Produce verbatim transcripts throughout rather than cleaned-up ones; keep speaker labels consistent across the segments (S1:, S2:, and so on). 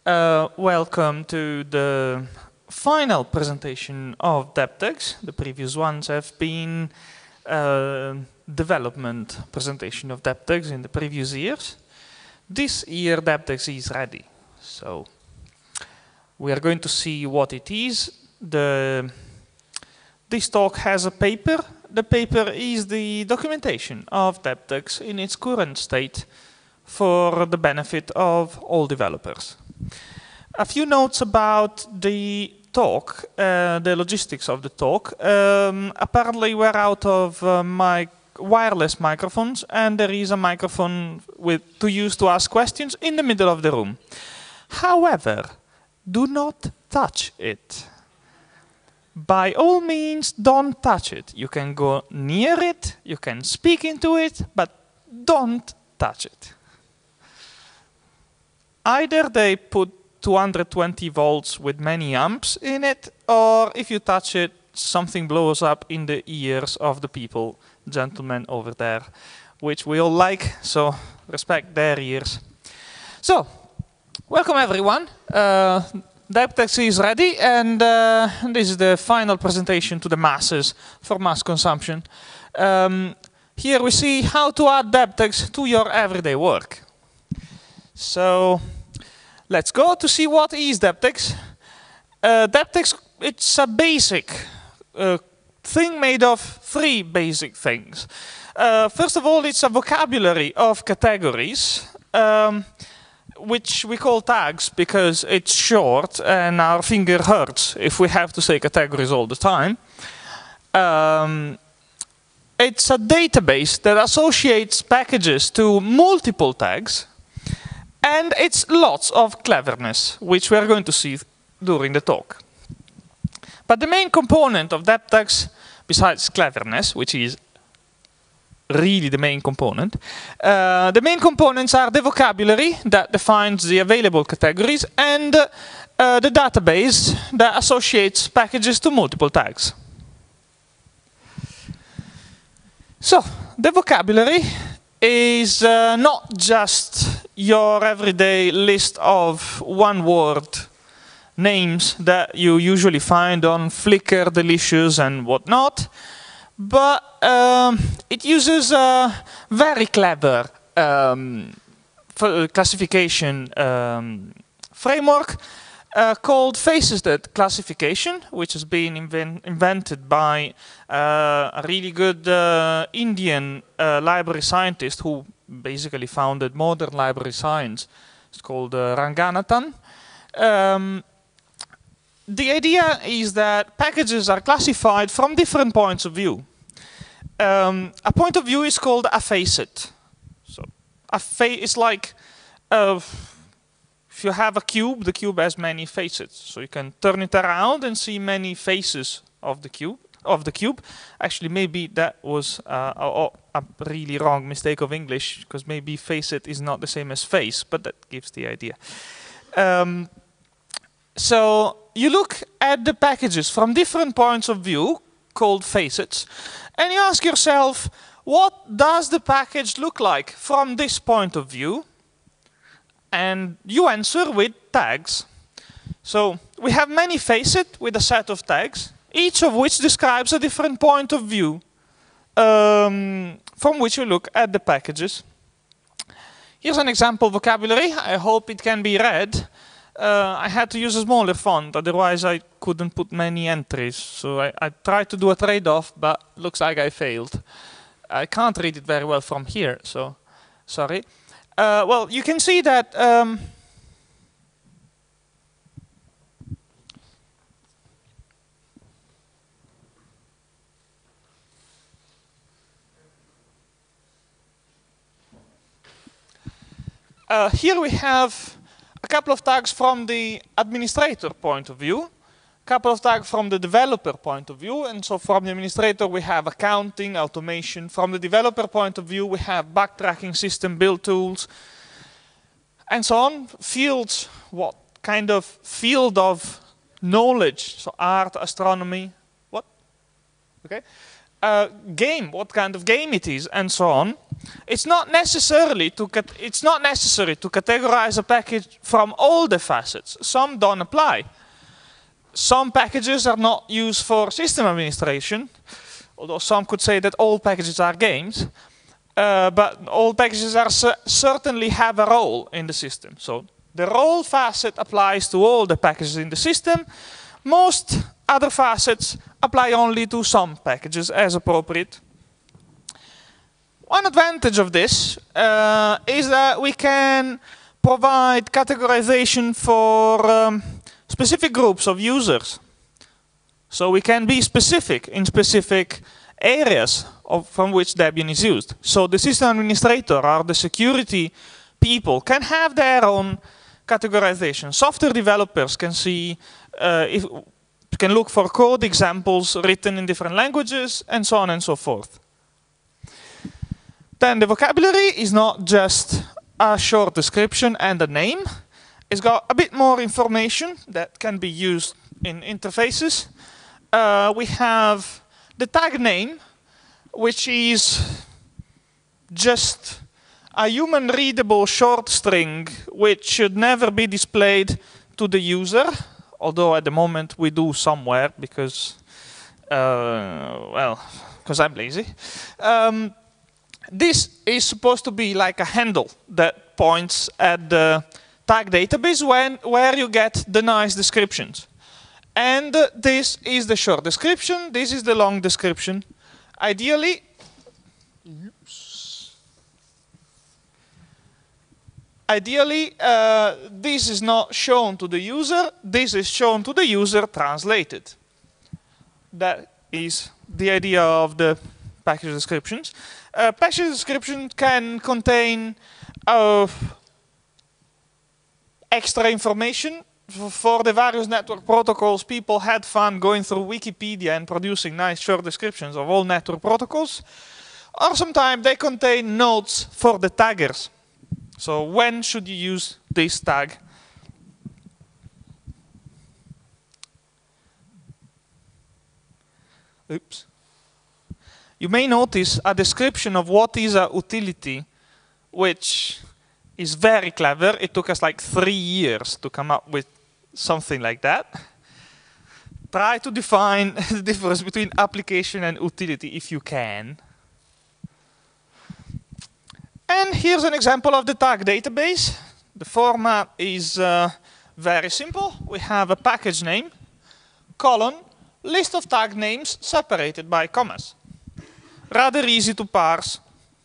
S1: Uh, welcome to the final presentation of DebtX. The previous ones have been uh, development presentation of DebtX in the previous years. This year DebtX is ready. So we are going to see what it is. The, this talk has a paper. The paper is the documentation of DebtX in its current state for the benefit of all developers. A few notes about the talk, uh, the logistics of the talk. Um, apparently we're out of uh, mic wireless microphones, and there is a microphone with, to use to ask questions in the middle of the room. However, do not touch it. By all means, don't touch it. You can go near it, you can speak into it, but don't touch it. Either they put two hundred twenty volts with many amps in it, or if you touch it, something blows up in the ears of the people, gentlemen over there, which we all like, so respect their ears. So, welcome everyone. Uh, DebtX is ready, and uh, this is the final presentation to the masses for mass consumption. Um, here we see how to add DebtX to your everyday work. So, let's go to see what is DebtX. Uh, DebtX, it's a basic uh, thing made of three basic things. Uh, first of all, it's a vocabulary of categories, um, which we call tags because it's short and our finger hurts if we have to say categories all the time. Um, it's a database that associates packages to multiple tags. And it's lots of cleverness, which we are going to see during the talk. But the main component of DebtX, besides cleverness, which is really the main component, uh, the main components are the vocabulary that defines the available categories and uh, the database that associates packages to multiple tags. So, the vocabulary is uh, not just your everyday list of one-word names that you usually find on Flickr, Delicious, and whatnot, but um, it uses a very clever um, classification um, framework uh, called Faceted Classification, which has been inven invented by uh, a really good uh, Indian uh, library scientist who basically founded modern library science. It's called uh, Ranganathan. Um, the idea is that packages are classified from different points of view. Um, a point of view is called a facet. So a fa it's like uh, if you have a cube, the cube has many facets. So you can turn it around and see many faces of the cube. Of the cube. Actually, maybe that was uh, a, a really wrong mistake of English, because maybe facet is not the same as face, but that gives the idea. Um, so you look at the packages from different points of view, called facets, and you ask yourself, what does the package look like from this point of view? And you answer with tags. So we have many facets with a set of tags, each of which describes a different point of view um, from which you look at the packages. Here's an example vocabulary. I hope it can be read. Uh, I had to use a smaller font, otherwise I couldn't put many entries. So I, I tried to do a trade-off, but looks like I failed. I can't read it very well from here, so sorry. Uh, well, you can see that um, Uh, here we have a couple of tags from the administrator point of view, a couple of tags from the developer point of view, and so from the administrator we have accounting, automation. From the developer point of view we have backtracking system, build tools, and so on. Fields, what kind of field of knowledge, so art, astronomy, what? Okay. uh, game, what kind of game it is, and so on. It's not necessarily to it's not necessary to categorize a package from all the facets. Some don't apply. Some packages are not used for system administration, although some could say that all packages are games. Uh, but all packages are certainly have a role in the system. So the role facet applies to all the packages in the system. Most other facets apply only to some packages as appropriate. One advantage of this uh, is that we can provide categorization for um, specific groups of users. So we can be specific in specific areas of, from which Debian is used. So the system administrator or the security people can have their own categorization. Software developers can see, uh, if, can look for code examples written in different languages, and so on and so forth. Then the vocabulary is not just a short description and a name. It's got a bit more information that can be used in interfaces. Uh, we have the tag name, which is just a human-readable short string which should never be displayed to the user, although at the moment we do somewhere because, uh, well, because I'm lazy. Um, this is supposed to be like a handle that points at the tag database when, where you get the nice descriptions. And uh, this is the short description, this is the long description. Ideally, oops. Ideally, uh, this is not shown to the user, this is shown to the user translated. That is the idea of the package descriptions. Uh, package description can contain uh, extra information. For the various network protocols, people had fun going through Wikipedia and producing nice short descriptions of all network protocols. Or sometimes they contain notes for the taggers. So when should you use this tag? Oops. You may notice a description of what is a utility, which is very clever. It took us like three years to come up with something like that. Try to define the difference between application and utility if you can. And here's an example of the tag database. The format is uh, very simple. We have a package name, colon, list of tag names separated by commas. Rather easy to parse.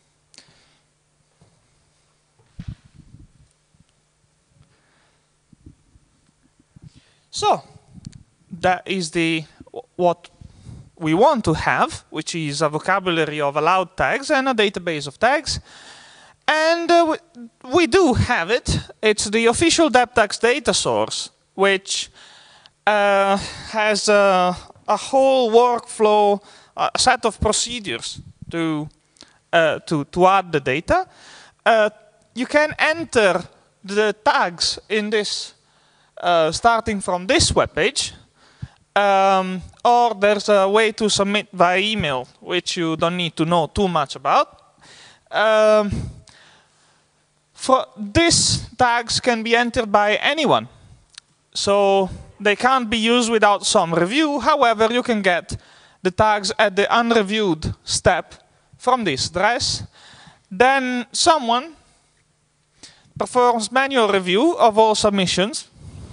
S1: So that is the what we want to have, which is a vocabulary of allowed tags and a database of tags. And uh, we, we do have it. It's the official DebTags data source, which uh, has a, a whole workflow, a set of procedures to uh, to to add the data. Uh, you can enter the tags in this. Uh, starting from this webpage, um, or there's a way to submit via email, which you don't need to know too much about. Um, for these tags can be entered by anyone, so they can't be used without some review. However, you can get the tags at the unreviewed step from this address. Then someone performs manual review of all submissions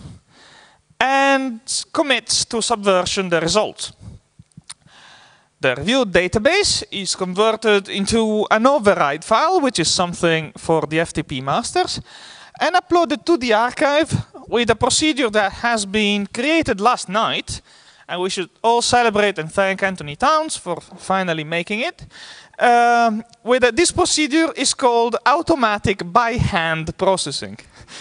S1: and commits to subversion the results. The reviewed database is converted into an override file, which is something for the F T P masters, and uploaded to the archive with a procedure that has been created last night, and we should all celebrate and thank Anthony Towns for finally making it. Um, with a, this procedure is called automatic by hand processing.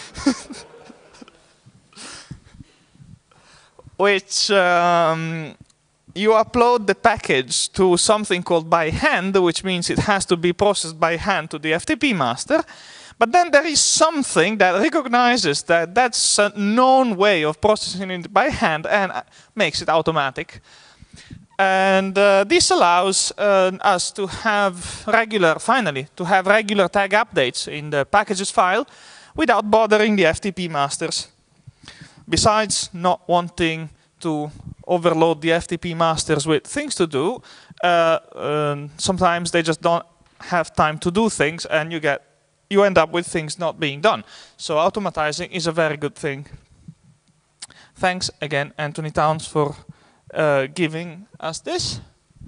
S1: Which um, you upload the package to something called by hand, which means it has to be processed by hand to the F T P master. But then there is something that recognizes that that's a known way of processing it by hand and makes it automatic. And uh, this allows uh, us to have regular, finally, to have regular tag updates in the packages file without bothering the F T P masters. Besides not wanting to overload the F T P masters with things to do, uh, um, sometimes they just don't have time to do things, and you get you end up with things not being done. So automatizing is a very good thing. Thanks again, Anthony Towns, for uh, giving us this.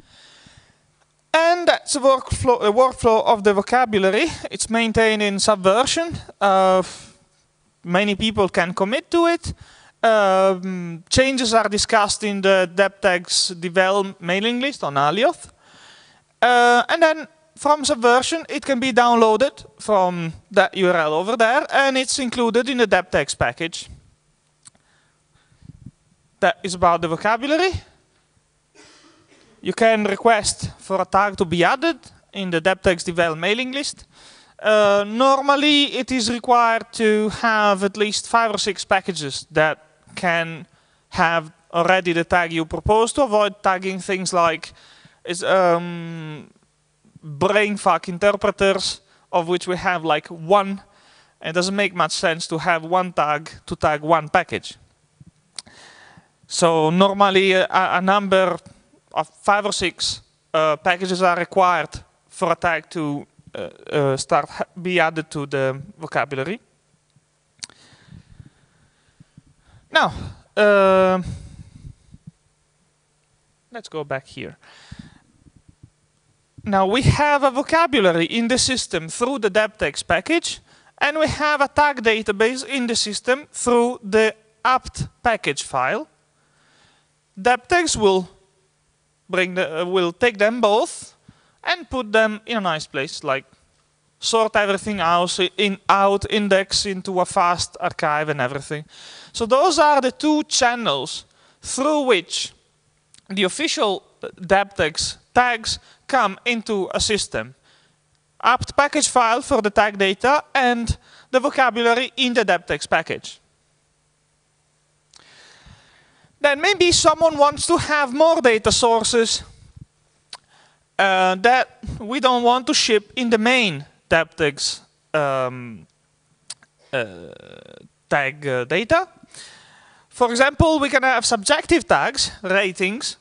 S1: And that's the workflow, the workflow of the vocabulary. It's maintained in Subversion. Uh, many people can commit to it. Um, changes are discussed in the deptags devel mailing list on Alioth. Uh, and then from Subversion, it can be downloaded from that U R L over there, and it's included in the deptags package. That is about the vocabulary. You can request for a tag to be added in the deptags devel mailing list. Uh, normally, it is required to have at least five or six packages that can have already the tag you propose, to avoid tagging things like is, um, brainfuck interpreters, of which we have like one. It doesn't make much sense to have one tag to tag one package. So normally a, a number of five or six uh, packages are required for a tag to uh, uh, start be added to the vocabulary. Now, uh, let's go back here. Now we have a vocabulary in the system through the deptags package, and we have a tag database in the system through the apt package file. Deptags will bring the, uh, will take them both and put them in a nice place, like sort everything out, in, out, index into a fast archive and everything. So those are the two channels through which the official deptags tags come into a system. Apt package file for the tag data and the vocabulary in the deptags package. Then maybe someone wants to have more data sources uh, that we don't want to ship in the main deptags um, uh, tag uh, data. For example, we can have subjective tags, ratings,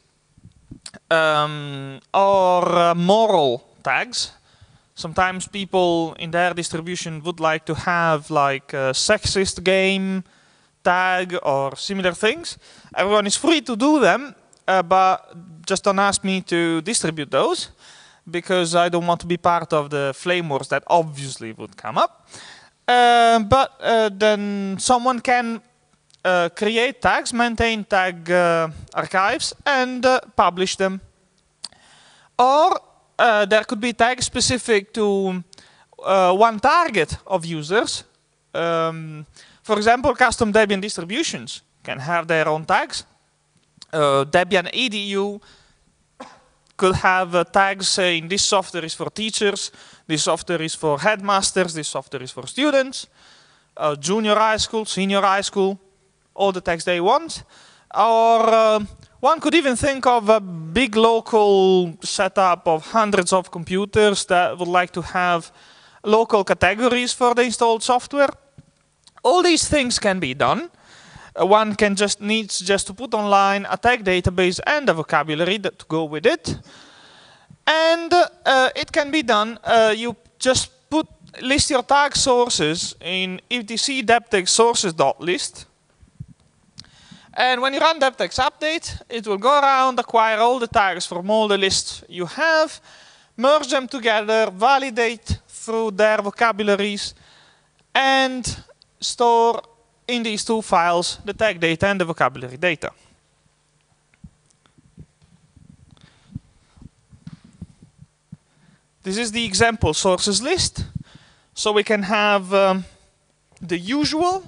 S1: um, or uh, moral tags. Sometimes people in their distribution would like to have like a sexist game tag or similar things. Everyone is free to do them, uh, but just don't ask me to distribute those, because I don't want to be part of the flame wars that obviously would come up. Uh, but uh, then someone can uh, create tags, maintain tag uh, archives, and uh, publish them. Or uh, there could be tags specific to uh, one target of users. Um, for example, custom Debian distributions can have their own tags. Uh, Debian E D U could have uh, tags saying this software is for teachers, this software is for headmasters, this software is for students, uh, junior high school, senior high school, all the tags they want. Or uh, one could even think of a big local setup of hundreds of computers that would like to have local categories for the installed software. All these things can be done. Uh, one can just needs just to put online a tag database and a vocabulary that to go with it. And uh, it can be done. Uh, you just put list your tag sources in etc deptags sources.list. And when you run deptags update, it will go around, acquire all the tags from all the lists you have, merge them together, validate through their vocabularies, and store in these two files the tag data and the vocabulary data. This is the example sources list. So we can have um, the usual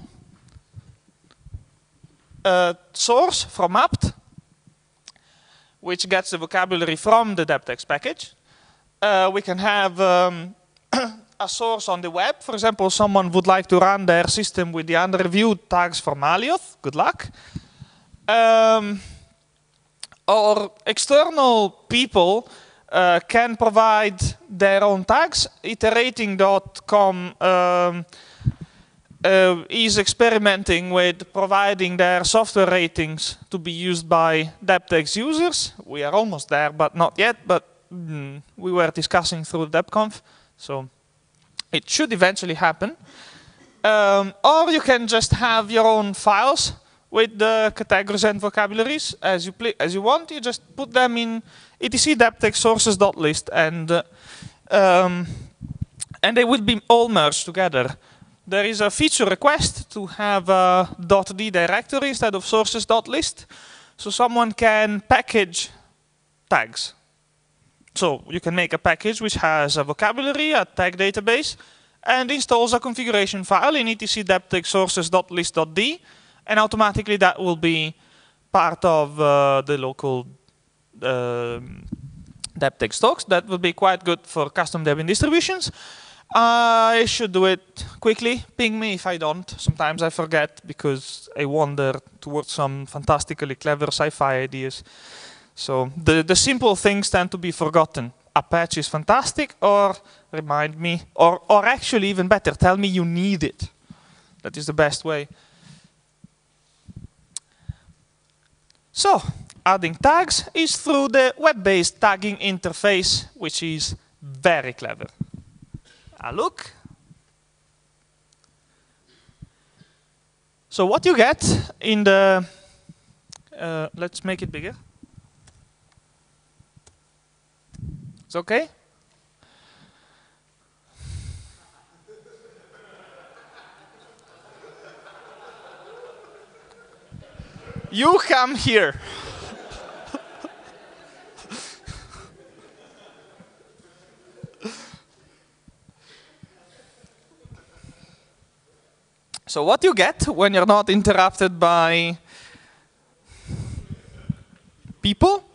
S1: uh, source from apt, which gets the vocabulary from the deptags package. Uh, we can have um, a source on the web. For example, someone would like to run their system with the unreviewed tags from Alioth. Good luck. Um, Or external people uh, can provide their own tags. Iterating dot com um, uh, is experimenting with providing their software ratings to be used by DebtX users. We are almost there, but not yet. But mm, we were discussing through DebConf, so it should eventually happen. Um, or you can just have your own files with the categories and vocabularies as you as you want. You just put them in etc debtx sources.list, and uh, um, and they will be all merged together. There is a feature request to have a .d directory instead of sources.list, so someone can package tags. So you can make a package which has a vocabulary, a tag database, and installs a configuration file in etc debtx sources.list.d, and automatically that will be part of uh, the local uh, DebtX stocks. That will be quite good for custom Debian distributions. I should do it quickly. Ping me if I don't. Sometimes I forget because I wander towards some fantastically clever sci-fi ideas. So the, the simple things tend to be forgotten. A patch is fantastic, or remind me, or, or actually even better, tell me you need it. That is the best way. So, adding tags is through the web-based tagging interface, which is very clever. A look. So what you get in the, uh, let's make it bigger. It's okay? You come here. So what you get when you're not interrupted by people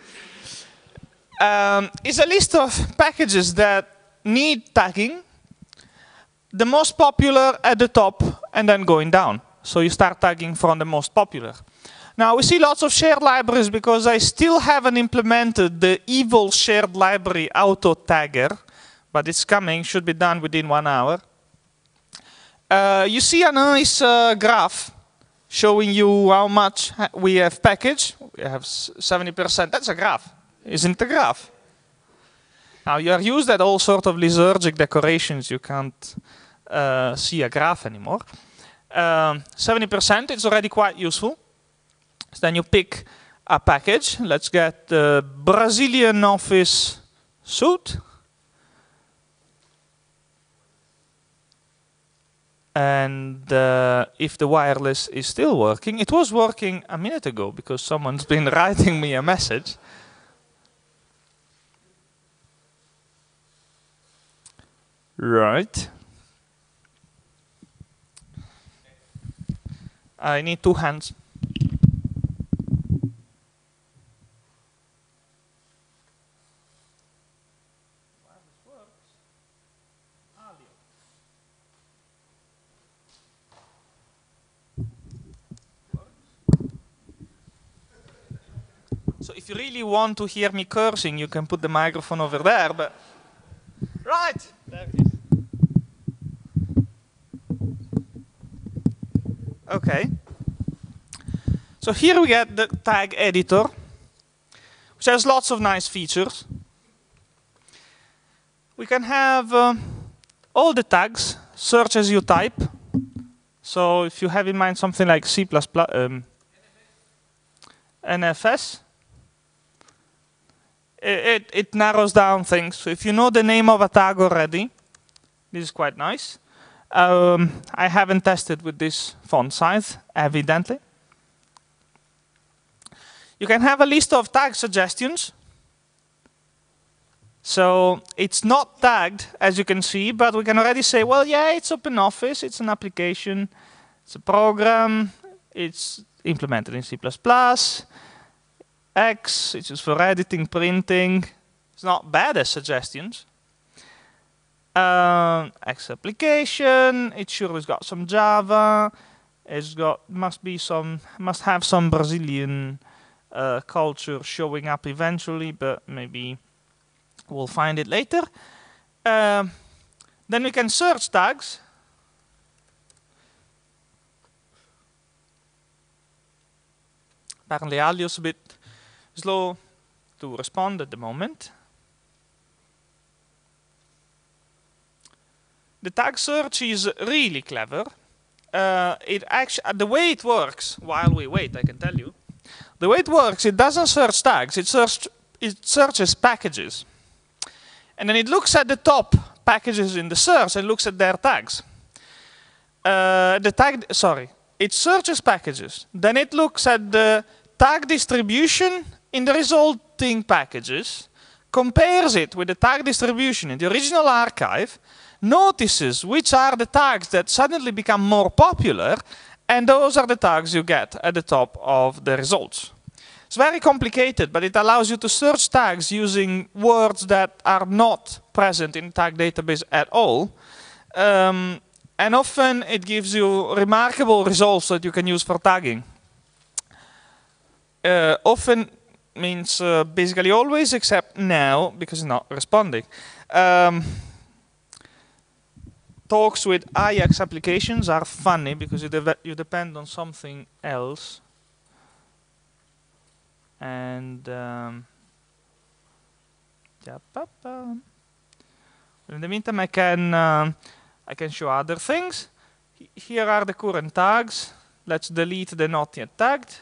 S1: um, is a list of packages that need tagging, the most popular at the top and then going down. So you start tagging from the most popular. Now we see lots of shared libraries because I still haven't implemented the evil shared library auto tagger, but it's coming, should be done within one hour. Uh, you see a nice uh, graph showing you how much we have packaged. We have seventy percent. That's a graph, isn't it a graph? Now you are used at all sort of liturgic decorations. You can't uh, see a graph anymore. seventy percent, um, it's already quite useful. So then you pick a package. Let's get the Brazilian Office suite. And uh, if the wireless is still working, it was working a minute ago because someone's been writing me a message. Right. I need two hands. So if you really want to hear me cursing, you can put the microphone over there, but right, there it is. Okay. So here we get the tag editor, which has lots of nice features. We can have uh, all the tags, search as you type. So if you have in mind something like C plus plus, um, N F S, It, it narrows down things. So if you know the name of a tag already, this is quite nice. Um, I haven't tested with this font size, evidently. You can have a list of tag suggestions. So it's not tagged, as you can see, but we can already say, well, yeah, it's OpenOffice, it's an application, it's a program, it's implemented in C plus plus. X, it's used for editing, printing. It's not bad as suggestions. Um, X application, it sure has got some Java. It's got, must be some, must have some Brazilian uh, culture showing up eventually, but maybe we'll find it later. Um, then we can search tags. Apparently Alio's a bit slow to respond at the moment. The tag search is really clever. Uh, it actually, the way it works, while we wait, I can tell you. The way it works, it doesn't search tags, it, search, it searches packages. And then it looks at the top packages in the search and looks at their tags. Uh, the tag, sorry, it searches packages. Then it looks at the tag distribution in the resulting packages, compares it with the tag distribution in the original archive, notices which are the tags that suddenly become more popular, and those are the tags you get at the top of the results. It's very complicated, but it allows you to search tags using words that are not present in the tag database at all. Um, and often it gives you remarkable results that you can use for tagging. Uh, often means uh, basically always, except now, because it's not responding. Um, talks with Ajax applications are funny because you, de you depend on something else. And um, in the meantime, I can um, I can show other things. H here are the current tags. Let's delete the not yet tagged.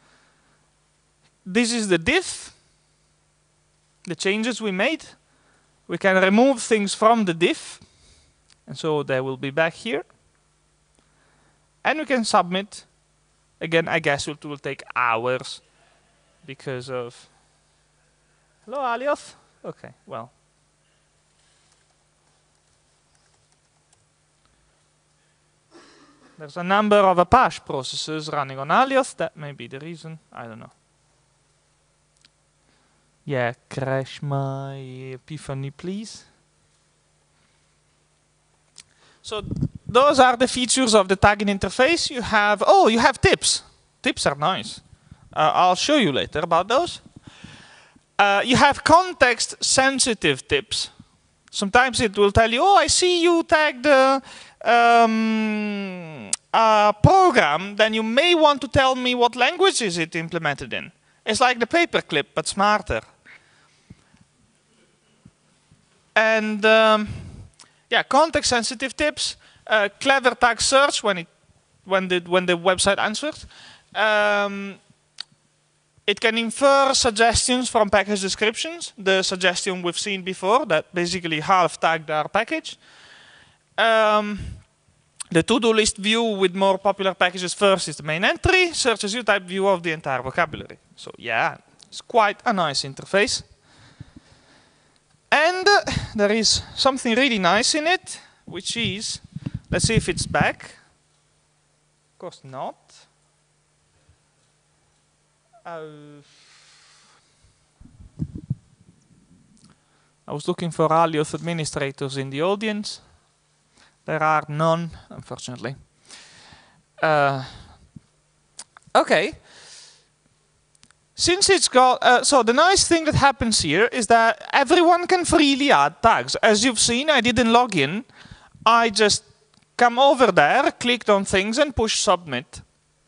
S1: This is the diff. The changes we made. We can remove things from the diff, and so they will be back here. And we can submit. Again, I guess it will take hours. Because of... Hello, Alioth? Okay, well. There's a number of Apache processes running on Alioth. That may be the reason. I don't know. Yeah, crash my Epiphany, please. So those are the features of the tagging interface. You have... Oh, you have tips. Tips are nice. Uh, I'll show you later about those. Uh, you have context-sensitive tips. Sometimes it will tell you, oh, I see you tagged a um, uh, program, then you may want to tell me what language is it implemented in. It's like the paperclip, but smarter. And um, yeah, context-sensitive tips, uh, clever tag search when, it, when, the, when the website answers. Um, It can infer suggestions from package descriptions, the suggestion we've seen before that basically half-tagged our package. Um, the to-do list view with more popular packages first is the main entry, search as you type view of the entire vocabulary. So yeah, it's quite a nice interface. And uh, there is something really nice in it, which is, let's see if it's back. Of course not. Uh, I was looking for Alioth administrators in the audience. There are none, unfortunately. Uh, okay. Since it's got, uh, so the nice thing that happens here is that everyone can freely add tags. As you've seen, I didn't log in. I just come over there, clicked on things and push submit.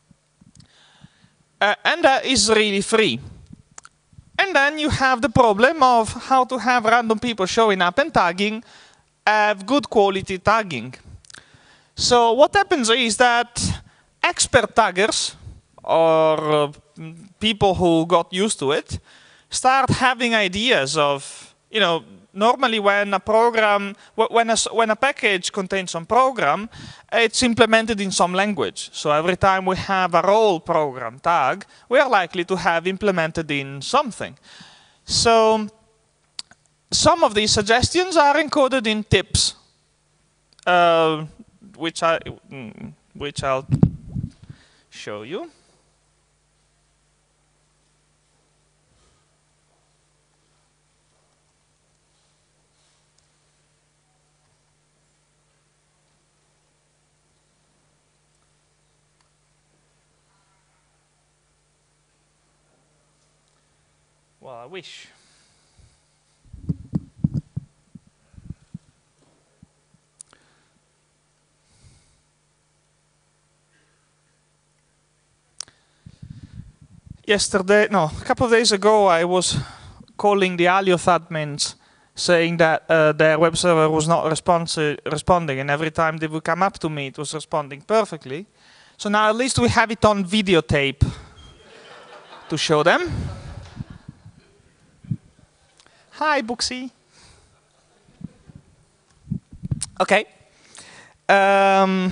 S1: Uh, and that is really free. And then you have the problem of how to have random people showing up and tagging, have good quality tagging. So what happens is that expert taggers, or uh, people who got used to it, start having ideas of, you know, normally when a program, when a, when a package contains some program, it's implemented in some language. So every time we have a role program tag, we are likely to have implemented in something. So some of these suggestions are encoded in tips, uh, which, I, which I'll show you. Well, I wish. Yesterday, no, a couple of days ago, I was calling the Alioth admins saying that uh, their web server was not responding, and every time they would come up to me, it was responding perfectly. So now at least we have it on videotape to show them. Hi, Booksy. Okay. Um,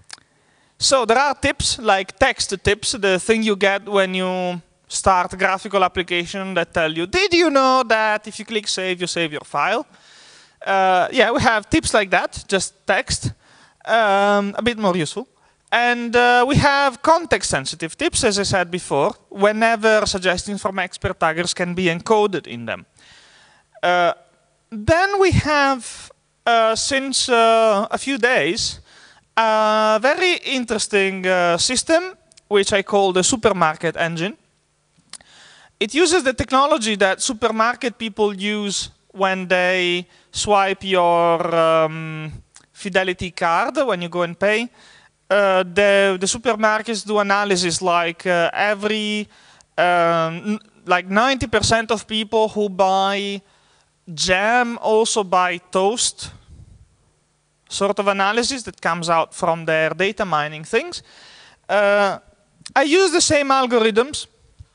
S1: so there are tips, like text tips, the thing you get when you start a graphical application that tell you, did you know that if you click save, you save your file? Uh, yeah, we have tips like that, just text, um, a bit more useful. And uh, we have context-sensitive tips, as I said before, whenever suggestions from expert taggers can be encoded in them. Uh, then we have, uh, since uh, a few days, a very interesting uh, system, which I call the supermarket engine. It uses the technology that supermarket people use when they swipe your um, Fidelity card when you go and pay. Uh, the, the supermarkets do analysis like uh, every, um, like ninety percent of people who buy jam also buy toast, sort of analysis that comes out from their data mining things. Uh, I use the same algorithms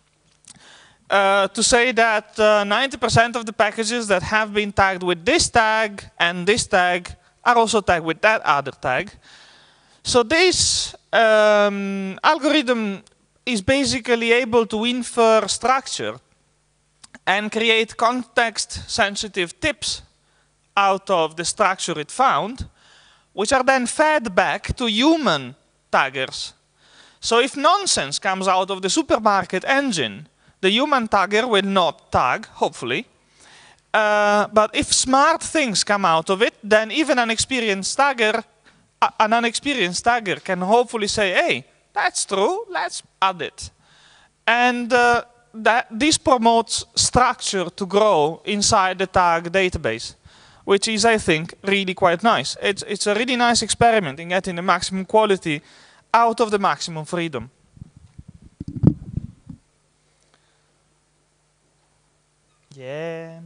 S1: uh, to say that ninety percent uh, of the packages that have been tagged with this tag and this tag are also tagged with that other tag. So this um, algorithm is basically able to infer structure and create context-sensitive tips out of the structure it found, which are then fed back to human taggers. So if nonsense comes out of the supermarket engine, the human tagger will not tag, hopefully. Uh, but if smart things come out of it, then even an experienced tagger, uh, an unexperienced tagger can hopefully say, hey, that's true, let's add it. And uh, that this promotes structure to grow inside the tag database, which is, I think, really quite nice. It's, it's a really nice experiment in getting the maximum quality out of the maximum freedom. Yeah.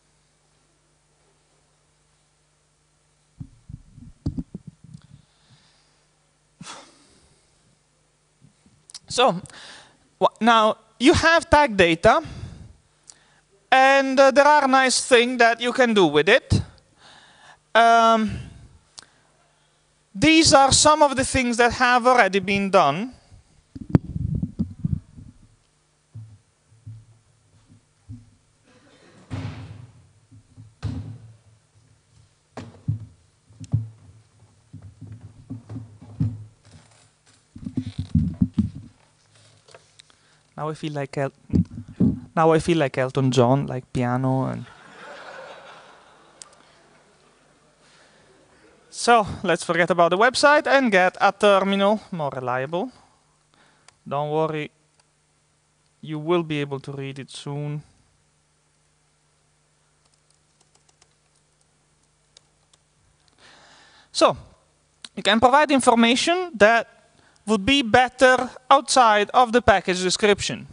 S1: So, now you have tag data, and uh, there are nice things that you can do with it. Um, these are some of the things that have already been done. Now I feel like El now I feel like Elton John, like piano and. So let's forget about the website and get a terminal, more reliable. Don't worry, you will be able to read it soon. So you can provide information that would be better outside of the package description.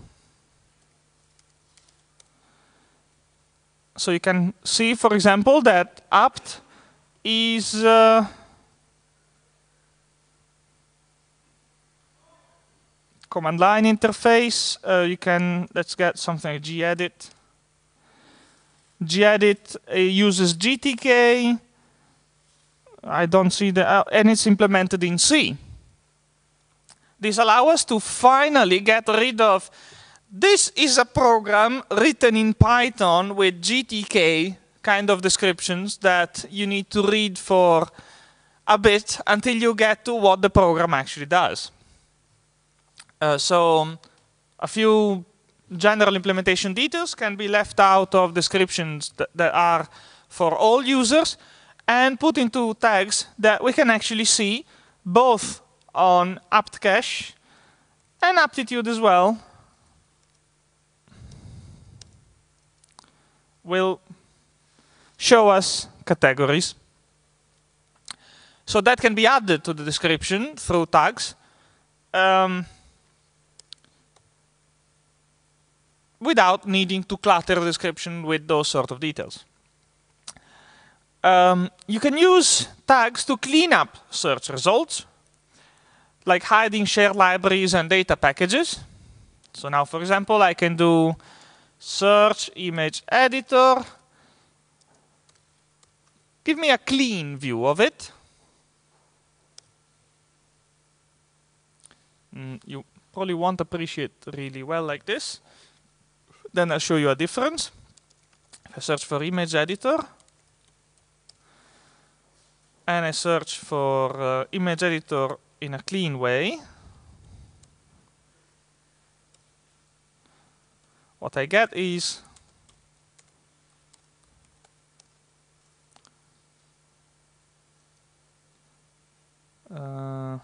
S1: So you can see, for example, that apt is uh, command line interface. Uh, you can, let's get something like gedit. Gedit uh, uses G T K. I don't see the, uh, and it's implemented in C. This allows us to finally get rid of, this is a program written in Python with G T K kind of descriptions that you need to read for a bit until you get to what the program actually does. Uh, so um, a few general implementation details can be left out of descriptions that, that are for all users and put into tags that we can actually see both on apt cache and aptitude as well. will show us categories. So that can be added to the description through tags um, without needing to clutter the description with those sort of details. Um, you can use tags to clean up search results, like hiding shared libraries and data packages. So now, for example, I can do search image editor. Give me a clean view of it. Mm, you probably won't appreciate really well like this. Then I'll show you a difference. If I search for image editor, and I search for uh, image editor in a clean way, what I get is uh,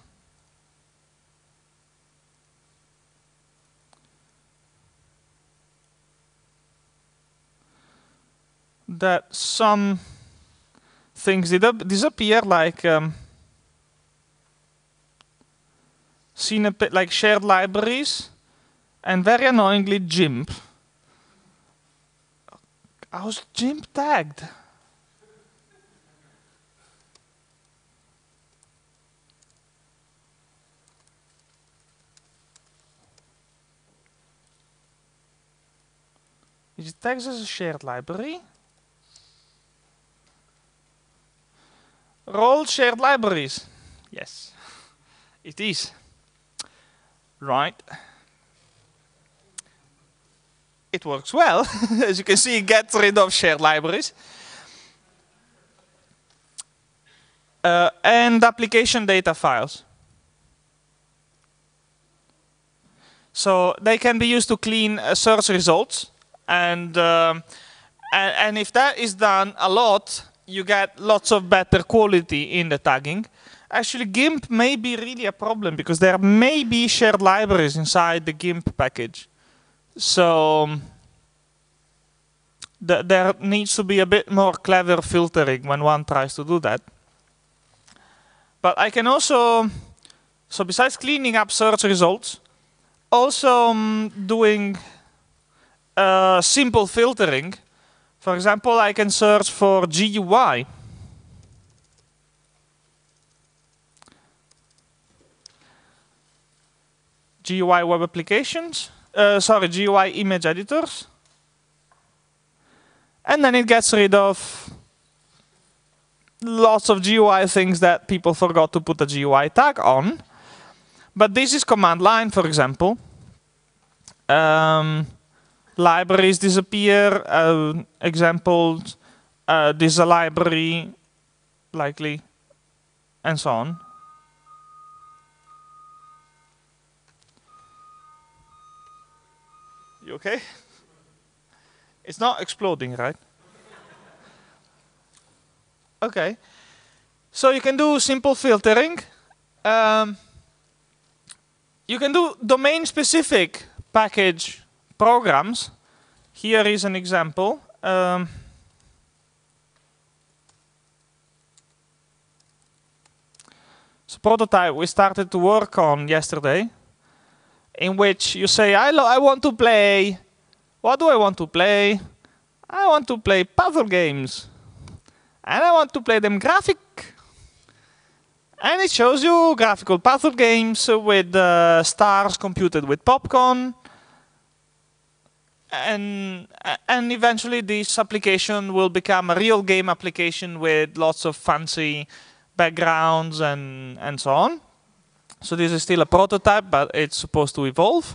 S1: that some things did disappear, like um, seen a bit like shared libraries, and very annoyingly GIMP. How's GIMP tagged? Is it tagged as a shared library? Role shared libraries. Yes, it is. Right. It works well. As you can see, it gets rid of shared libraries. Uh, and application data files. So they can be used to clean uh, search results. And, um, and, and if that is done a lot, you get lots of better quality in the tagging. Actually, GIMP may be really a problem because there may be shared libraries inside the GIMP package. So um, th there needs to be a bit more clever filtering when one tries to do that. But I can also, so besides cleaning up search results, also um, doing uh, simple filtering. For example, I can search for G U I. G U I web applications, uh, sorry, G U I image editors. And then it gets rid of lots of G U I things that people forgot to put a G U I tag on. But this is command line, for example. Um, libraries disappear, uh, examples, uh, this is a library, likely, and so on. You okay? It's not exploding, right? Okay. So you can do simple filtering. Um, you can do domain-specific package programs. Here is an example. Um, it's a prototype we started to work on yesterday, in which you say, I, lo I want to play, what do I want to play? I want to play puzzle games. And I want to play them graphic. And it shows you graphical puzzle games with uh, stars computed with Popcon. And, and eventually this application will become a real game application with lots of fancy backgrounds and, and so on. So this is still a prototype, but it's supposed to evolve.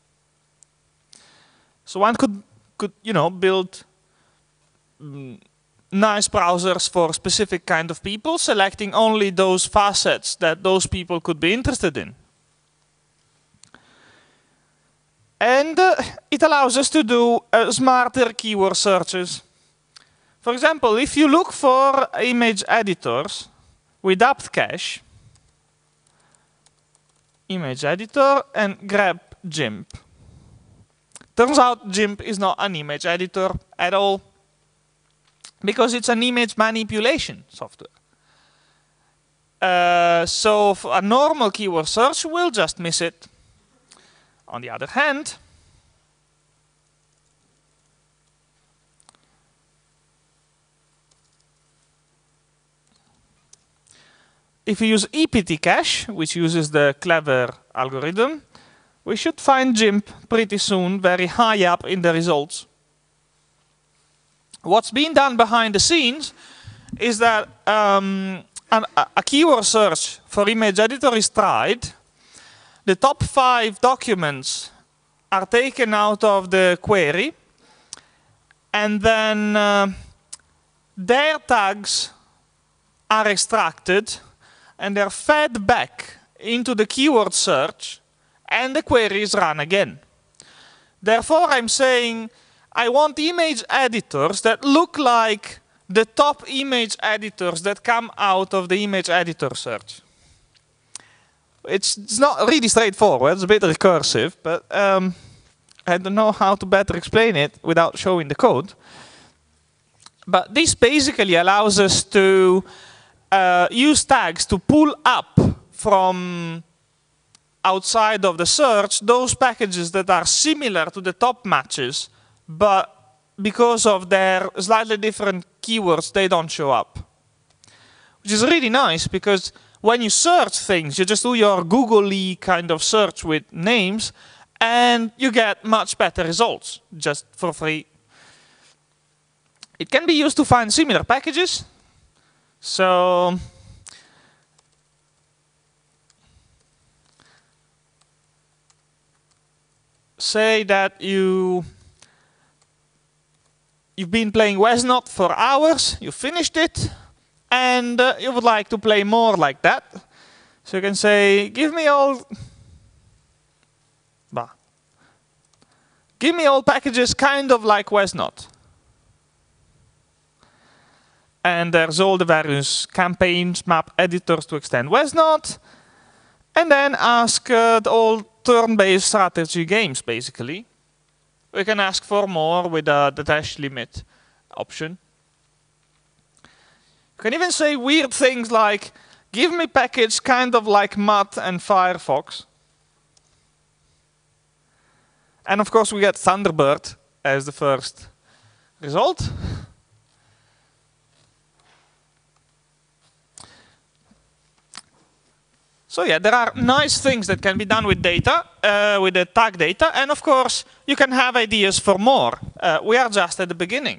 S1: So one could, could you know, build mm, nice browsers for specific kind of people, selecting only those facets that those people could be interested in. And uh, it allows us to do uh, smarter keyword searches. For example, if you look for image editors with apt cache, image editor, and grab GIMP. Turns out GIMP is not an image editor at all. because it's an image manipulation software. Uh, so a normal keyword search will just miss it. On the other hand, if you use E P T cache, which uses the clever algorithm, we should find GIMP pretty soon, very high up in the results. What's being done behind the scenes is that um, an, a keyword search for image editor is tried. The top five documents are taken out of the query, and then uh, their tags are extracted and they're fed back into the keyword search, and the query is run again. Therefore, I'm saying I want image editors that look like the top image editors that come out of the image editor search. It's, it's not really straightforward, it's a bit recursive, but um, I don't know how to better explain it without showing the code. But this basically allows us to uh, use tags to pull up from outside of the search those packages that are similar to the top matches, but because of their slightly different keywords, they don't show up. Which is really nice, because when you search things, you just do your Google-y kind of search with names, and you get much better results, just for free. It can be used to find similar packages. So say that you you've been playing Wesnot for hours, you finished it, and uh, you would like to play more like that. So you can say, give me all bah, give me all packages kind of like Wesnot. And there's all the various campaigns, map editors to extend Wesnot. And then ask uh, the all turn-based strategy games, basically. We can ask for more with uh, the dash limit option. You can even say weird things like, give me package kind of like Mud and Firefox. And of course we get Thunderbird as the first result. So yeah, there are nice things that can be done with data, uh, with the tag data, and of course you can have ideas for more. Uh, we are just at the beginning.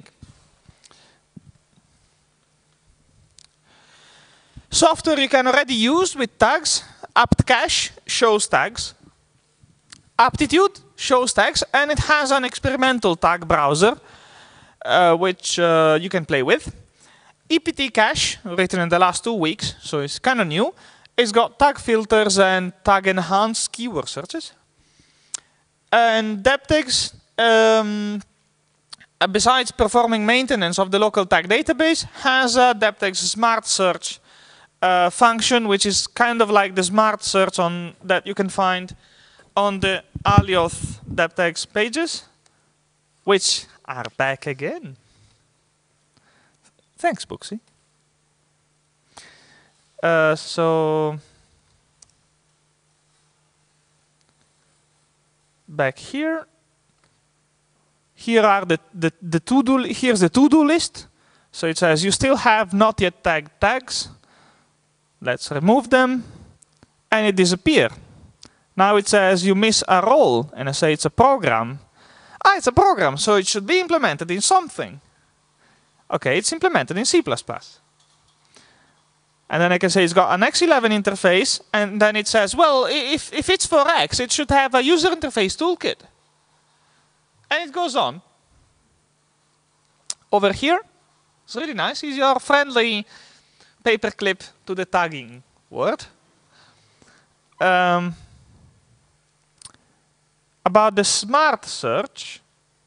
S1: Software you can already use with tags. apt-cache shows tags. Aptitude shows tags, and it has an experimental tag browser, uh, which uh, you can play with. E P T cache, written in the last two weeks, so it's kind of new. It's got tag filters and tag enhanced keyword searches. And Deptyx, um, besides performing maintenance of the local tag database, has a Deptyx smart search uh, function, which is kind of like the smart search on that you can find on the Alioth Deptyx pages, which are back again. Thanks, Booksy. Uh, so back here, here are the the, the to do. Here's the to do list. So it says you still have not yet tagged tags. Let's remove them, and it disappears. Now it says you miss a role, and I say it's a program. Ah, it's a program, so it should be implemented in something. Okay, it's implemented in C plus plus. And then I can say it's got an X eleven interface, and then it says, well, if, if it's for X, it should have a user interface toolkit. And it goes on. Over here, it's really nice. It's your friendly paperclip to the tagging word. Um, about the smart search,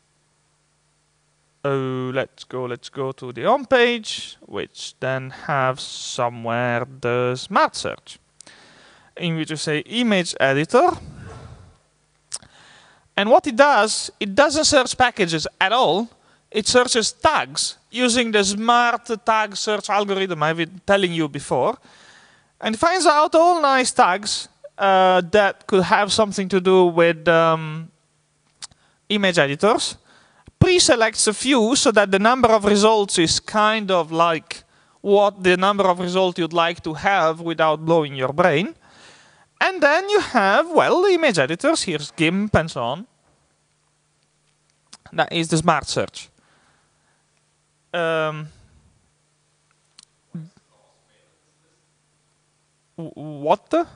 S1: Oh, let's go, let's go to the home page, which then have somewhere the smart search, in which you say image editor. And what it does, it doesn't search packages at all. it searches tags using the smart tag search algorithm I've been telling you before. And it finds out all nice tags uh, that could have something to do with um, image editors. Pre-selects a few so that the number of results is kind of like what the number of results you'd like to have without blowing your brain. And then you have, well, the image editors. Here's GIMP and so on. That is the smart search. Um, what the?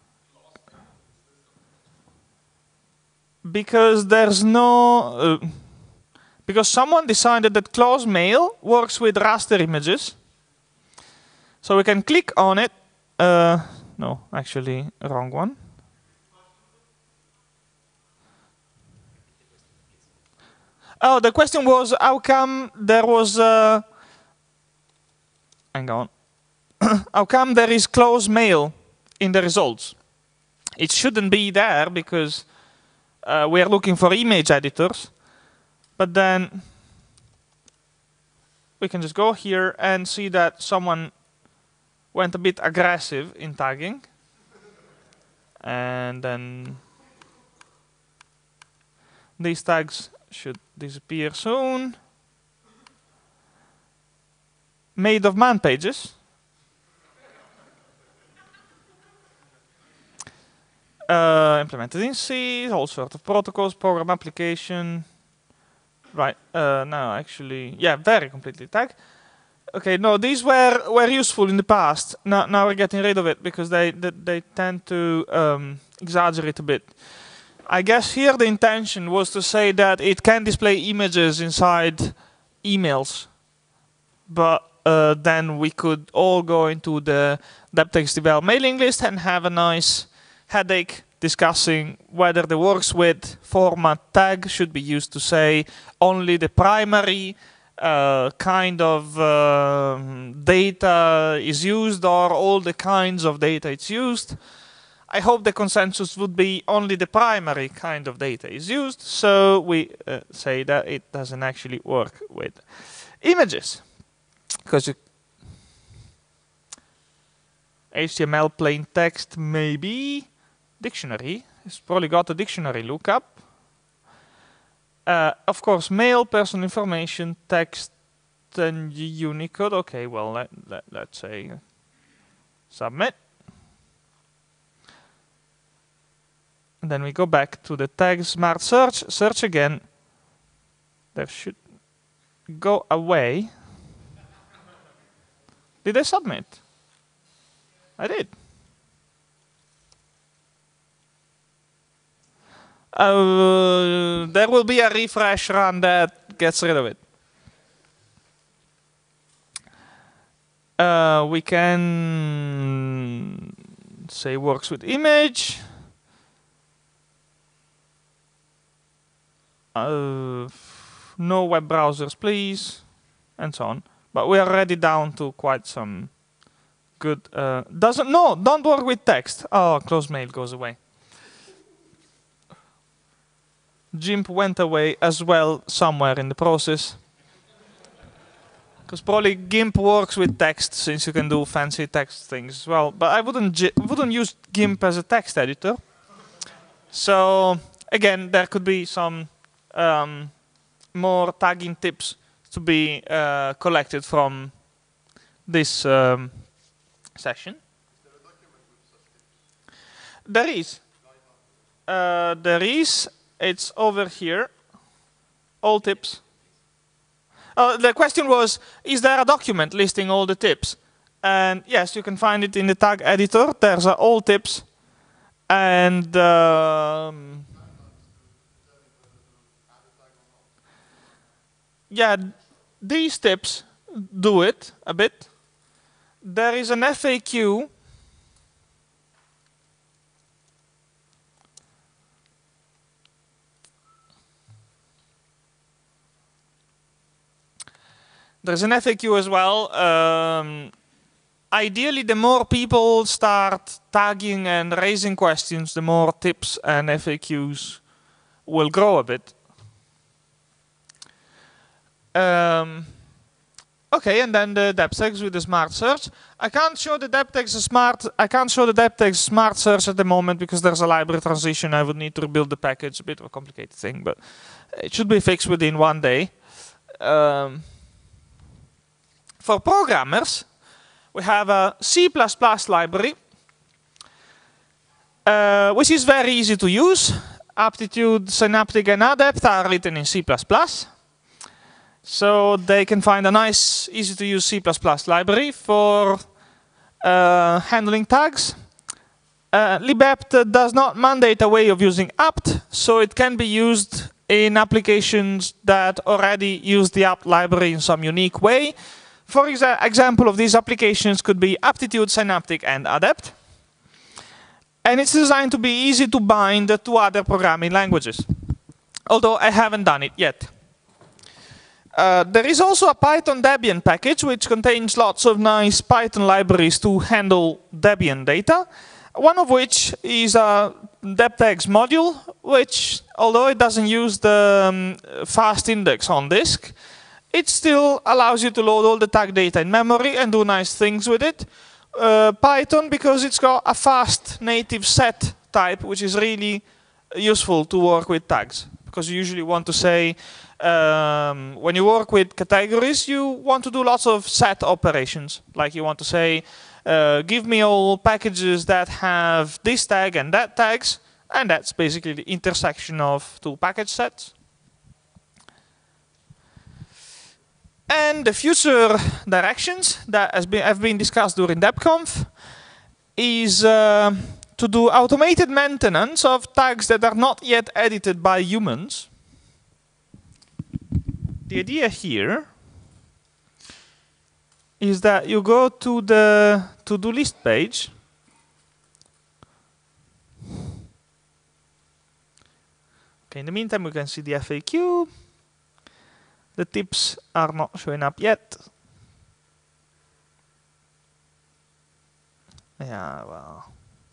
S1: Because there's no... Uh, because someone decided that close mail works with raster images. So we can click on it. Uh, no, actually, wrong one. Oh, the question was how come there was... Uh, hang on. How come there is close mail in the results? It shouldn't be there because uh, we are looking for image editors. But then we can just go here and see that someone went a bit aggressive in tagging. And then these tags should disappear soon. Made of man pages. Uh, implemented in C, all sorts of protocols, program application. Right, uh, no, actually, yeah, very completely tagged. Okay, no, these were were useful in the past. Now, now we're getting rid of it because they they, they tend to um, exaggerate a bit. I guess here the intention was to say that it can display images inside emails, but uh, then we could all go into the DebTextDevel mailing list and have a nice headache discussing whether the works with format tag should be used to say only the primary uh, kind of uh, data is used or all the kinds of data it's used. I hope the consensus would be only the primary kind of data is used, so we uh, say that it doesn't actually work with images. Because H T M L plain text maybe. Dictionary, it's probably got a dictionary lookup. Uh, of course, mail, personal information, text, and Unicode. Okay, well, let, let, let's say uh, submit. And then we go back to the tag smart search, search again. There should go away. Did I submit? I did. Uh, there will be a refresh run that gets rid of it. Uh, we can say works with image. Uh, no web browsers, please, and so on. But we are already down to quite some good. Uh, doesn't no, don't work with text. Oh, close mail goes away. GIMP went away as well somewhere in the process. Because probably GIMP works with text since you can do fancy text things as well. But I wouldn't wouldn't use GIMP as a text editor. So again, there could be some um, more tagging tips to be uh, collected from this um, session. There is. Uh, there is. It's over here. All tips. Uh, the question was, is there a document listing all the tips? And yes, you can find it in the tag editor. There's uh, all tips. And um, yeah, these tips do it a bit. There is an F A Q. There's an F A Q as well. Um, ideally, the more people start tagging and raising questions, the more tips and F A Qs will grow a bit. Um, okay, and then the depth text with the smart search. I can't show the depth text smart. I can't show the depth text smart search at the moment because there's a library transition. I would need to rebuild the package. A bit of a complicated thing, but it should be fixed within one day. Um, for programmers, we have a C plus plus library, uh, which is very easy to use. Aptitude, Synaptic, and Adept are written in C plus plus. So they can find a nice, easy to use C plus plus library for uh, handling tags. Uh, libapt does not mandate a way of using apt, so it can be used in applications that already use the apt library in some unique way. For exa example of these applications could be Aptitude, Synaptic, and Adept. And it's designed to be easy to bind to other programming languages, although I haven't done it yet. Uh, there is also a Python Debian package which contains lots of nice Python libraries to handle Debian data, one of which is a deptx module, which, although it doesn't use the um, fast index on disk, it still allows you to load all the tag data in memory and do nice things with it. Uh, Python, because it's got a fast native set type, which is really useful to work with tags. Because you usually want to say, um, when you work with categories, you want to do lots of set operations. Like you want to say, uh, give me all packages that have this tag and that tags. And that's basically the intersection of two package sets. And the future directions that has been, have been discussed during DebConf is uh, to do automated maintenance of tags that are not yet edited by humans. The idea here is that you go to the to-do list page. Okay, in the meantime, we can see the F A Q. The tips are not showing up yet. Yeah, well.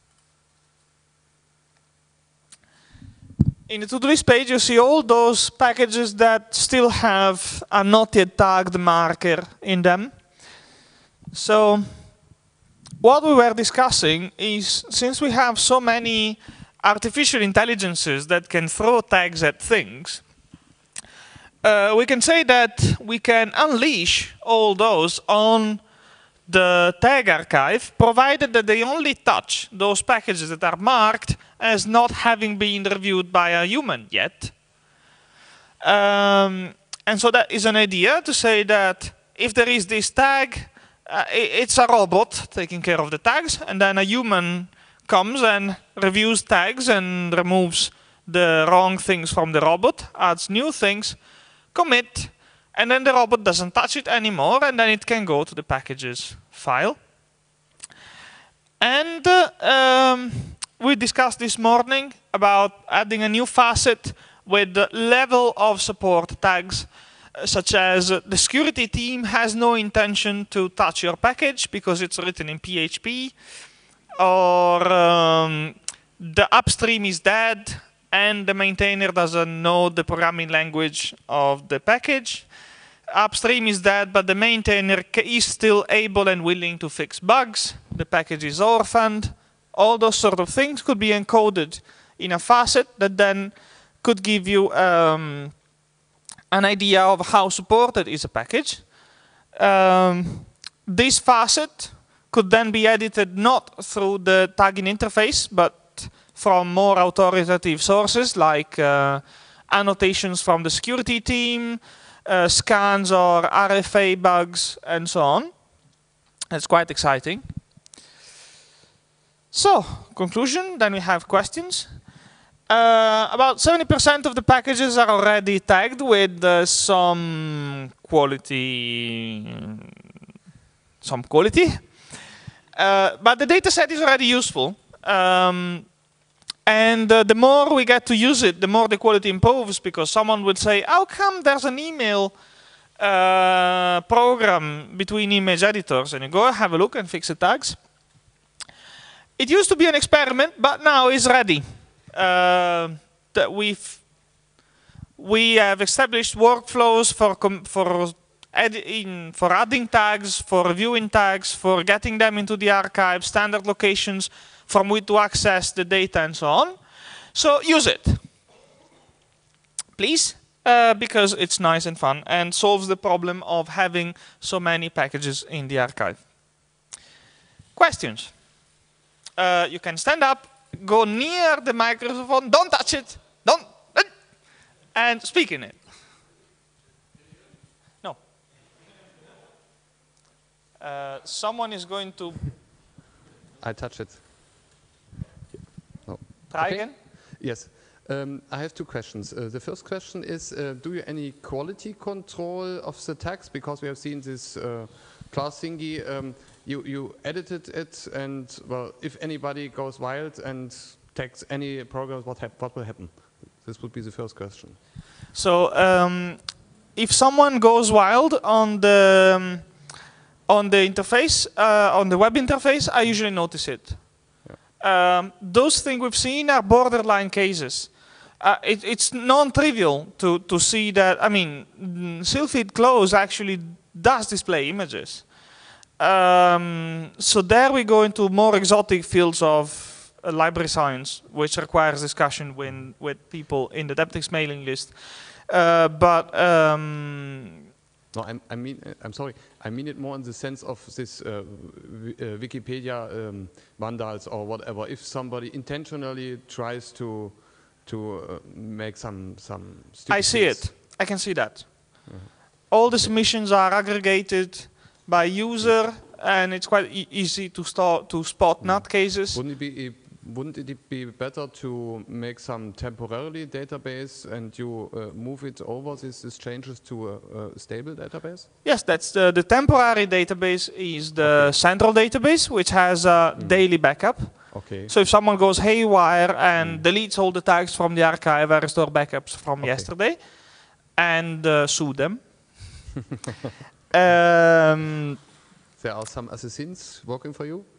S1: In the to-do list page, you see all those packages that still have a not yet tagged marker in them. So what we were discussing is, since we have so many artificial intelligences that can throw tags at things, Uh, we can say that we can unleash all those on the tag archive, provided that they only touch those packages that are marked as not having been reviewed by a human yet. Um, and so that is an idea to say that if there is this tag, uh, it's a robot taking care of the tags, and then a human comes and reviews tags and removes the wrong things from the robot, adds new things, commit, and then the robot doesn't touch it anymore, and then it can go to the packages file. And uh, um, we discussed this morning about adding a new facet with the level of support tags, uh, such as uh, the security team has no intention to touch your package because it's written in P H P, or um, the upstream is dead, and the maintainer doesn't know the programming language of the package. Upstream is dead, but the maintainer is still able and willing to fix bugs. The package is orphaned. All those sort of things could be encoded in a facet that then could give you um, an idea of how supported is a package. Um, this facet could then be edited not through the tagging interface, but from more authoritative sources like uh, annotations from the security team, uh, scans or R F A bugs, and so on. It's quite exciting. So, conclusion, then we have questions. Uh, about seventy percent of the packages are already tagged with uh, some quality, some quality. Uh, but the data set is already useful. Um, And uh, the more we get to use it, the more the quality improves, because someone would say, how come there's an email uh, program between image editors? And you go have a look and fix the tags. It used to be an experiment, but now it's ready. Uh, that we've We have established workflows for for adding, for adding tags, for reviewing tags, for getting them into the archive, standard locations from which to access the data, and so on. So use it, please, uh, because it's nice and fun and solves the problem of having so many packages in the archive. Questions? Uh, you can stand up, go near the microphone, don't touch it, don't, and speak in it. No. Uh, someone is going to...
S2: I touch it. No.
S1: Try
S2: okay.
S1: again?
S2: Yes. Um, I have two questions. Uh, the first question is, uh, do you any quality control of the tags? Because we have seen this uh, class thingy. Um, you, you edited it, and well, if anybody goes wild and tags any program, what, hap what will happen? This would be the first question.
S1: So um, if someone goes wild on the um, on the interface, uh, on the web interface, I usually notice it. Yeah. Um, those things we've seen are borderline cases. Uh, it, it's non-trivial to to see that. I mean, Sylphid Close actually does display images. Um, so there we go into more exotic fields of Uh, library science, which requires discussion when, with people in the DebtX mailing list. Uh, but um,
S2: no, I'm, I mean, I'm sorry. I mean it more in the sense of this uh, uh, Wikipedia um, vandals or whatever. If somebody intentionally tries to to uh, make some some.
S1: I see
S2: things.
S1: it. I can see that. Uh-huh. All the submissions are aggregated by user, yeah. And it's quite e easy to start to spot yeah. nutcases.
S2: Wouldn't it be? Wouldn't it be better to make some temporarily database and you uh, move it over these, these changes to a, a stable database?
S1: Yes, that's the, the temporary database is the okay. central database, which has a mm. daily backup.
S2: Okay.
S1: So if someone goes haywire and mm. deletes all the tags from the archive, I restore backups from okay. yesterday and uh, sue them. um,
S2: there are some assassins working for you?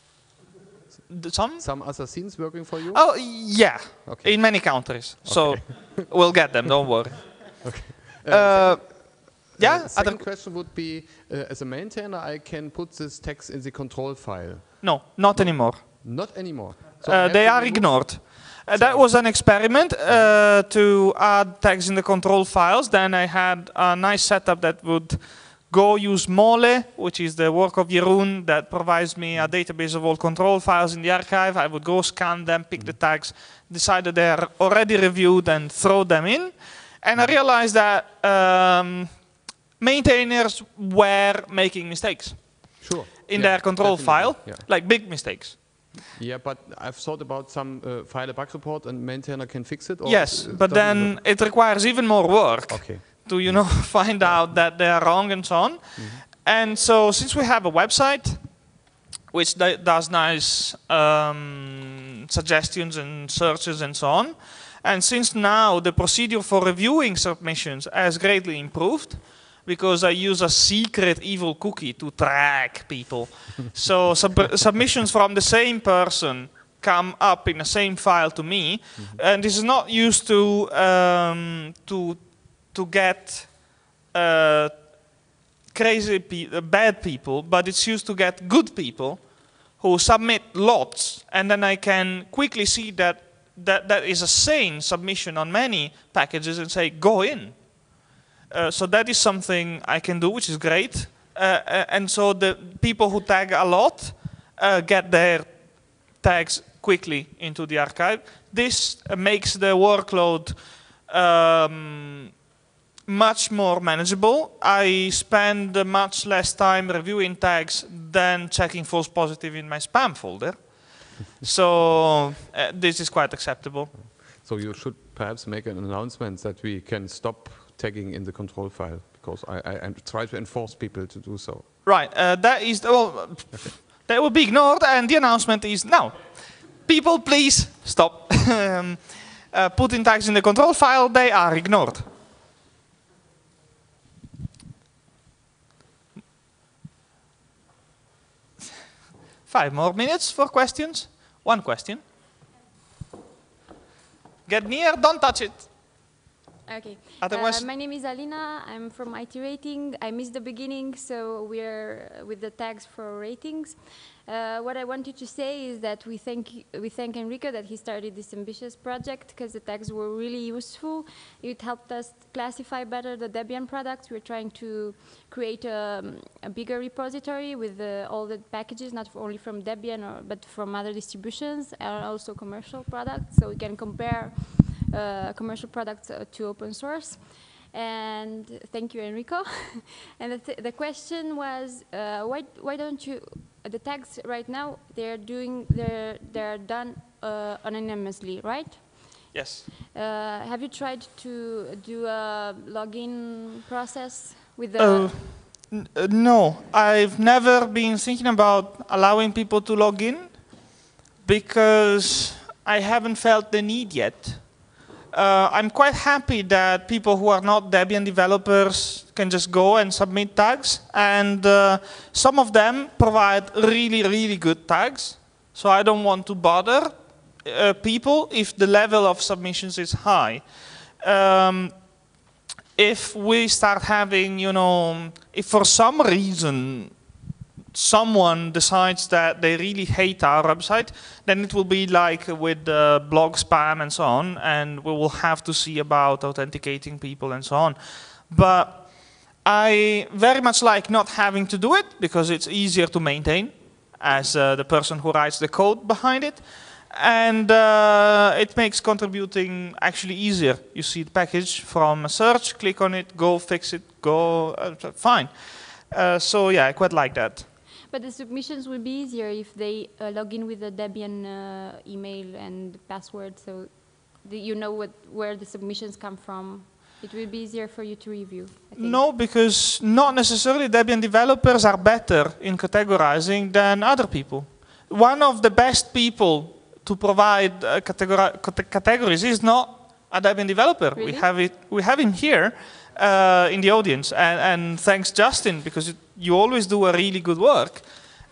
S1: Some?
S2: Some assassins working for you?
S1: Oh, yeah.
S2: Okay.
S1: In many countries. Okay. So we'll get them, don't worry.
S2: Okay.
S1: Uh, uh, yeah?
S2: The second question would be, uh, as a maintainer, I can put this text in the control file.
S1: No, not
S2: no.
S1: anymore.
S2: Not anymore? So
S1: uh, they are ignored. Uh, that was an experiment uh, to add tags in the control files. Then I had a nice setup that would go use Mole, which is the work of Jeroen that provides me a database of all control files in the archive. I would go scan them, pick the tags, decide that they're already reviewed and throw them in. And I realized that um, maintainers were making mistakes
S2: sure.
S1: in
S2: yeah,
S1: their control
S2: definitely.
S1: file,
S2: yeah.
S1: like big mistakes.
S2: Yeah, but I've thought about some uh, file a bug report and maintainer can fix it? Or
S1: yes, but then work? It requires even more work.
S2: Okay.
S1: To you know find out that they are wrong and so on. Mm-hmm. And so since we have a website which does nice um, suggestions and searches and so on, and since now the procedure for reviewing submissions has greatly improved because I use a secret evil cookie to track people. So sub submissions from the same person come up in the same file to me, mm-hmm. and this is not used to um, to to get uh, crazy, pe uh, bad people, but it's used to get good people who submit lots, and then I can quickly see that that, that is a sane submission on many packages and say, go in. Uh, so that is something I can do, which is great. Uh, uh, and so the people who tag a lot uh, get their tags quickly into the archive. This uh, makes the workload um, much more manageable. I spend uh, much less time reviewing tags than checking false positive in my spam folder. So uh, this is quite acceptable.
S2: So you should perhaps make an announcement that we can stop tagging in the control file, because I, I, I try to enforce people to do so.
S1: Right, uh, that is, well, okay. That will be ignored, and the announcement is now. People, please stop um, uh, putting tags in the control file, they are ignored. Five more minutes for questions. One question. Get near, don't touch it.
S3: Okay.
S1: Otherwise,
S3: Uh, my name is Alina. I'm from I T Rating. I missed the beginning, so we're with the tags for ratings. Uh, what I wanted to say is that we thank we thank Enrico that he started this ambitious project because the tags were really useful. It helped us classify better the Debian products. We're trying to create a, a bigger repository with uh, all the packages, not only from Debian or, but from other distributions and also commercial products, so we can compare uh, commercial products uh, to open source. And thank you, Enrico. And the, th the question was, uh, why why don't you? The tags right now they're doing they're they're done uh, anonymously, right?
S1: yes.
S3: Uh, have you tried to do a login process with the?
S1: Uh, n- uh, no, I've never been thinking about allowing people to log in because I haven't felt the need yet. Uh, I'm quite happy that people who are not Debian developers can just go and submit tags, and uh, some of them provide really, really good tags. So I don't want to bother uh, people if the level of submissions is high. Um, if we start having, you know, if for some reason someone decides that they really hate our website, then it will be like with uh, blog spam and so on, and we will have to see about authenticating people and so on. But I very much like not having to do it because it's easier to maintain as uh, the person who writes the code behind it. And uh, it makes contributing actually easier. You see the package from a search, click on it, go fix it, go, uh, fine. Uh, so yeah, I quite like that.
S3: But the submissions will be easier if they uh, log in with a Debian uh, email and password, so the, you know what, where the submissions come from. It will be easier for you to review, I think.
S1: No, because not necessarily Debian developers are better in categorizing than other people. One of the best people to provide uh, categori categories is not a Debian developer.
S3: Really?
S1: We have it. We have him here uh, in the audience, and, and thanks Justin, because it, you always do a really good work.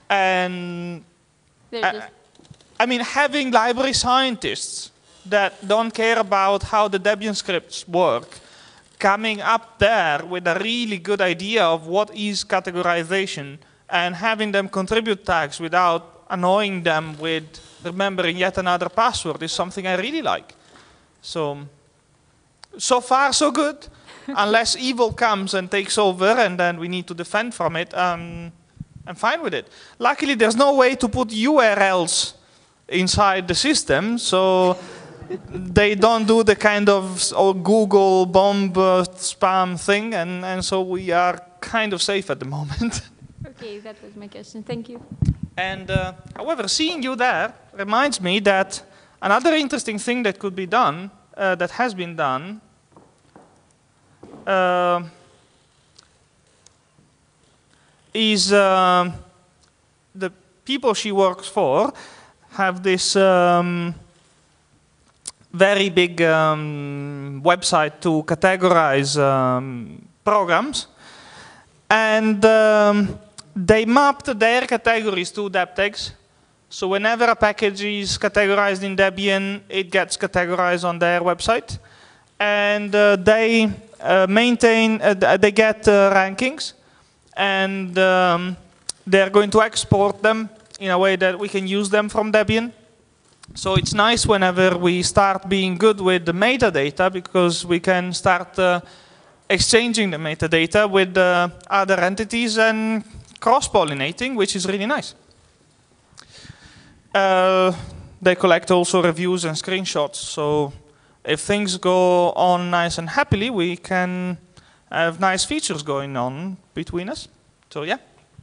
S1: And I, I mean, having library scientists that don't care about how the Debian scripts work, coming up there with a really good idea of what is categorization and having them contribute tags without annoying them with remembering yet another password is something I really like. So, so far so good. Unless evil comes and takes over and then we need to defend from it, um, I'm fine with it. Luckily, there's no way to put U R Ls inside the system, so they don't do the kind of oh, Google bomb uh, spam thing, and, and so we are kind of safe at the moment.
S3: Okay, that was my question. Thank you.
S1: And uh, however, seeing you there reminds me that another interesting thing that could be done, uh, that has been done, uh, is uh, the people she works for have this um, very big um, website to categorize um, programs, and um, they mapped their categories to deb tags. So whenever a package is categorized in Debian, it gets categorized on their website, and uh, they uh, maintain, uh, they get uh, rankings, and um, they're going to export them in a way that we can use them from Debian. So it's nice whenever we start being good with the metadata, because we can start uh, exchanging the metadata with uh, other entities and cross-pollinating, which is really nice. Uh, they collect also reviews and screenshots, so if things go on nice and happily, we can have nice features going on between us. So yeah.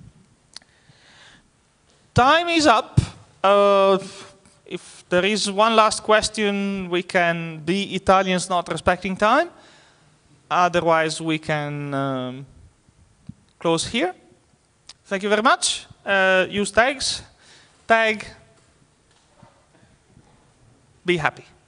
S1: Time is up. Uh, if there is one last question, we can be Italians not respecting time. Otherwise, we can um, close here. Thank you very much. Uh, use tags. Tag. Be happy.